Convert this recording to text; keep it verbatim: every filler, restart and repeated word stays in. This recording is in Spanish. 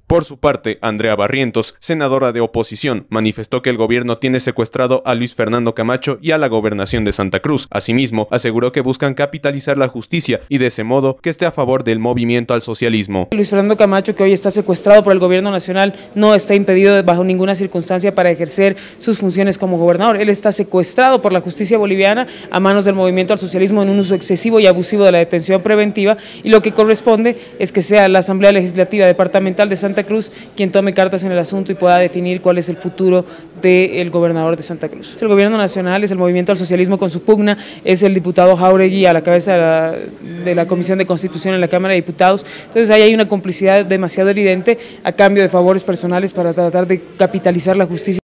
Por su parte, Andrea Barrientos, senadora de oposición, manifestó que el gobierno tiene secuestrado a Luis Fernando Camacho y a la gobernación de Santa Cruz. Asimismo, aseguró que buscan capitalizar la justicia y de ese modo que esté a favor del movimiento al socialismo. Luis Fernando Camacho, que hoy está secuestrado por el gobierno nacional, no está impedido bajo ninguna circunstancia para ejercer sus funciones como gobernador. Él está secuestrado por la justicia boliviana a manos del movimiento al socialismo en un uso excesivo y abusivo de la detención preventiva, y lo que corresponde es que sea la Asamblea Legislativa Departamental de Santa Cruz quien tome cartas en el asunto y pueda definir cuál es el futuro del gobernador de Santa Cruz. El gobierno nacional es el movimiento al socialismo con su pugna, es el diputado Jáuregui a la cabeza de la, de la Comisión de Constitución en la Cámara de Diputados. Entonces ahí hay una complicidad demasiado evidente a cambio de favores personales para tratar de capitalizar la justicia.